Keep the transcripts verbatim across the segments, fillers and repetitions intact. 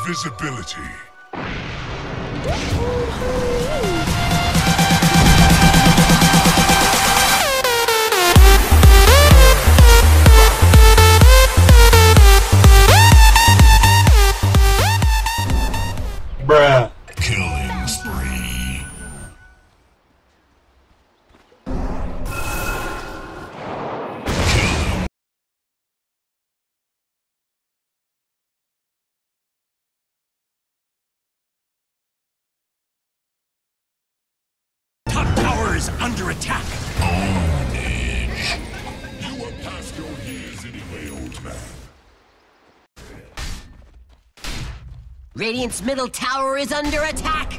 Invisibility. Bruh. Killing spree. Killing. Top tower is under attack. Ownage. You are past your years anyway, old man. Radiant's middle tower is under attack!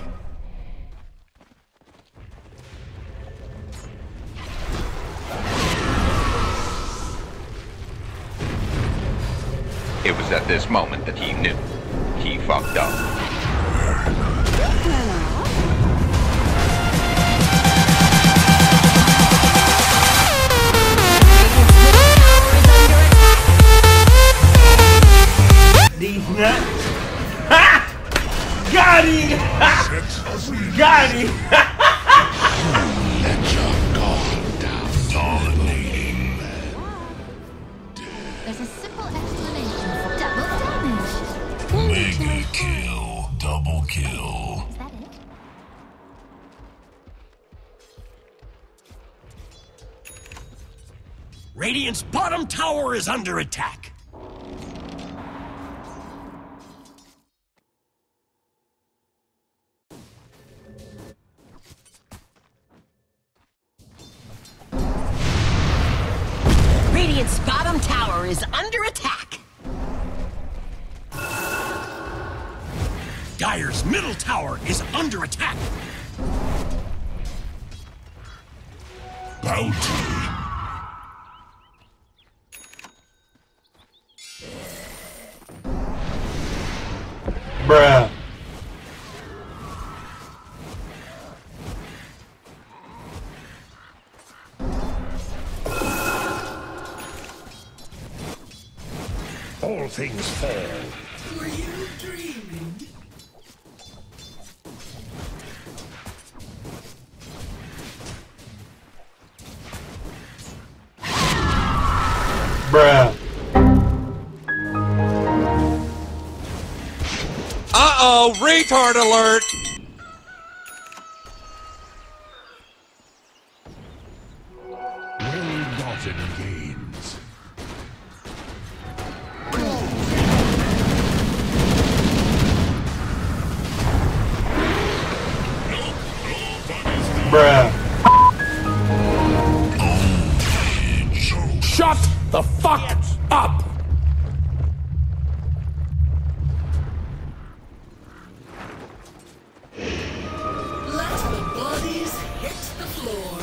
It was at this moment that he knew. He fucked up. These nuts. Ha! Got him! Got him! Let your guard down. Dominating. There's a simple explanation for double damage. Mega kill. Double kill. Is that it? Radiant's bottom tower is under attack. Radiant's bottom tower is under attack! Dire's middle tower is under attack. Bounty. Bruh. All things fall. Were you dreaming? Bruh. Uh-oh, retard alert! Well-gotten gains. Bruh. Shut the fuck up! Let the bodies hit the floor.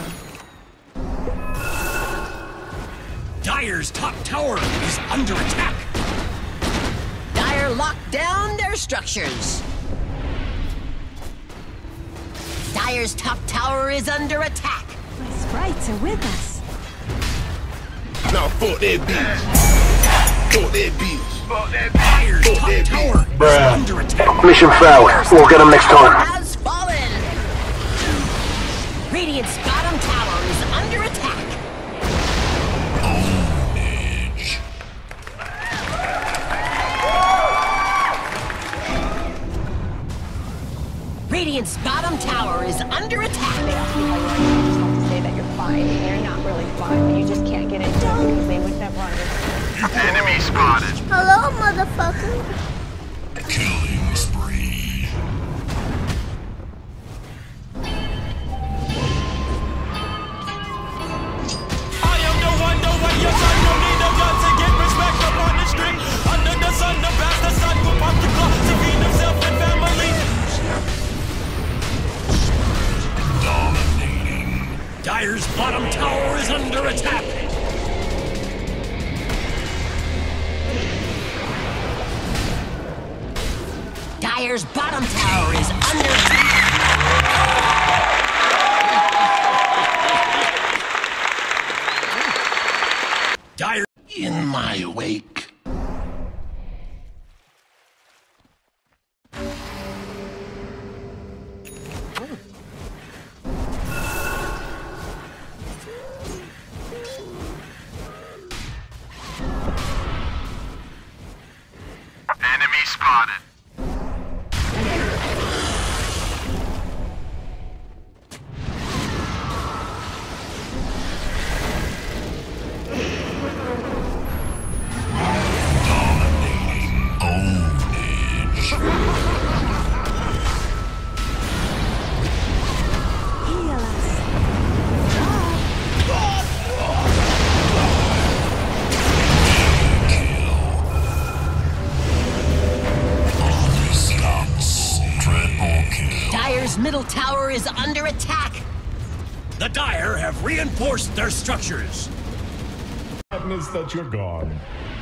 Dire's top tower is under attack. Dire locked down their structures. Dire's top tower is under attack. My sprites are with us. Now fuck that bitch. Fuck that bitch. Dire's Fuck top that tower is Bruh. under attack. Mission failed. We'll get them next time. Has fallen. Radiant's bottom tower is under attack. Ownage. Radiant's bottom tower is under attack. They ask you how you are, you just have to say that you're fine, and you're not really fine, but you just can't get it done because they would never understand. Enemy spotted. Hello, motherfucker. Killing spree. I am the one, the way your son don't need a gun to get respect up on the street. Under the sun, the bastard son will pop the clock to feed himself and family. Dominating. Dire's bottom tower is under attack. Dire's bottom tower is under attack. Dire In my wake. reinforced their structures. Sadness that you're gone.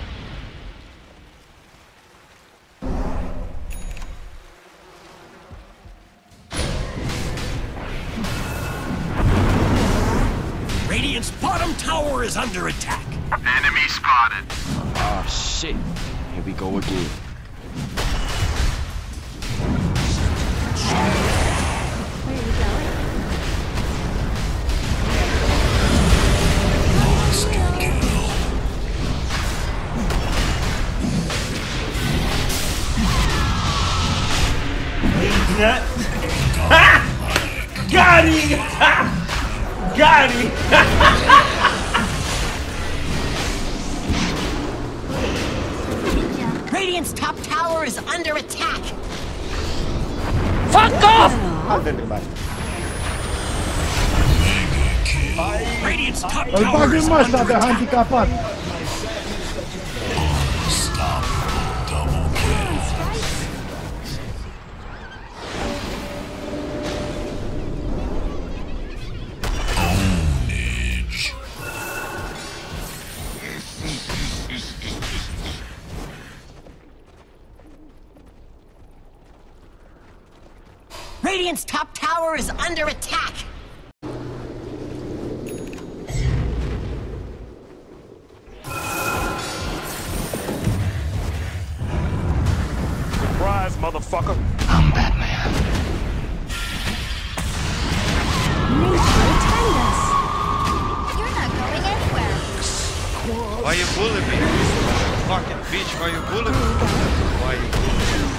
Radiant's bottom tower is under attack. Enemy spotted. Ah, shit. Here we go again. Where are you going? Nut. Ha! Got him! Ha! Got him! Radiant's top tower is under attack. Fuck off! Radiant's top Îl tower bag is în mășta under de attack. handicapat. Stop. Double kill. Ownage. Radiant's top tower is under attack. Surprise, motherfucker. I'm Batman. Nature attend us. You're not going anywhere. Why you bullying me? Fucking bitch, why you bullying me? Why you bullying me?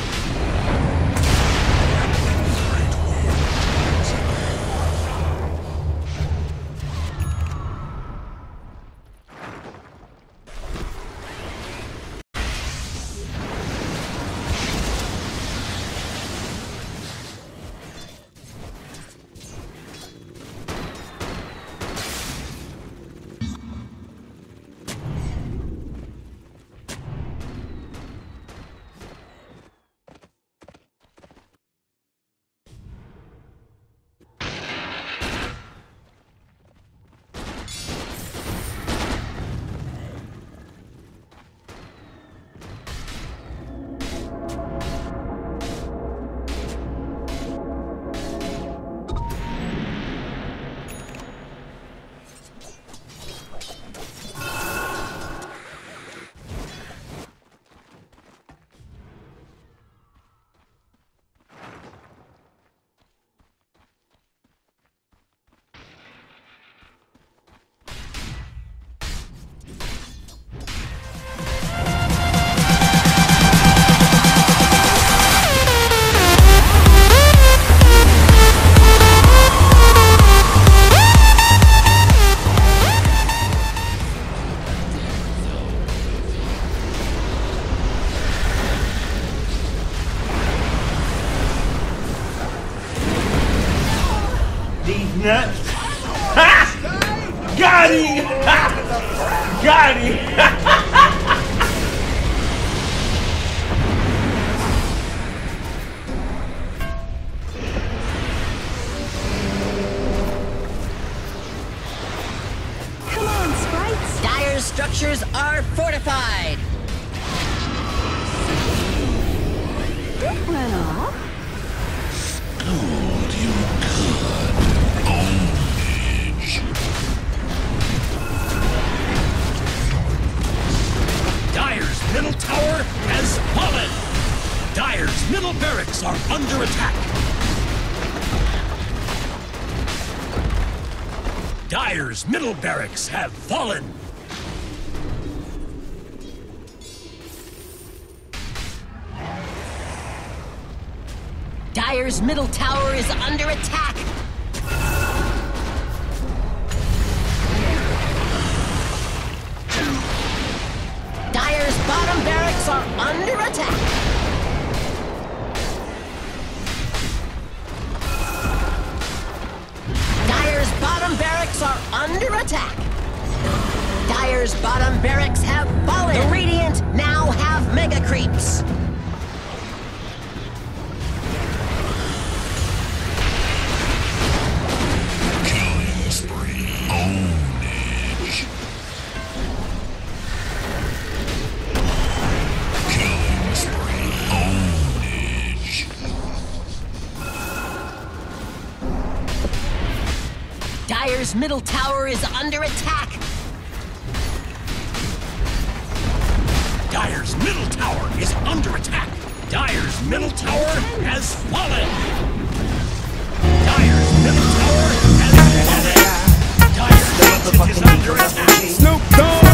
Nut. Ha! Got him! Ha! Got him! Come on, sprites. Dire's structures are fortified. It went off. Gold, you good. Ownage. Dire's middle tower has fallen. Dire's middle barracks are under attack. Dire's middle barracks have fallen. Dire's middle tower is under attack. Dire's bottom barracks are under attack. Dire's bottom barracks are under attack. Dire's bottom barracks have fallen. The Radiant now have mega creeps. Killing spree. Dire's middle tower is under attack. Dire's middle tower is under attack. Dire's middle tower has fallen. Dire's middle tower has fallen. Dire's middle tower is under attack. Snoop Dogg.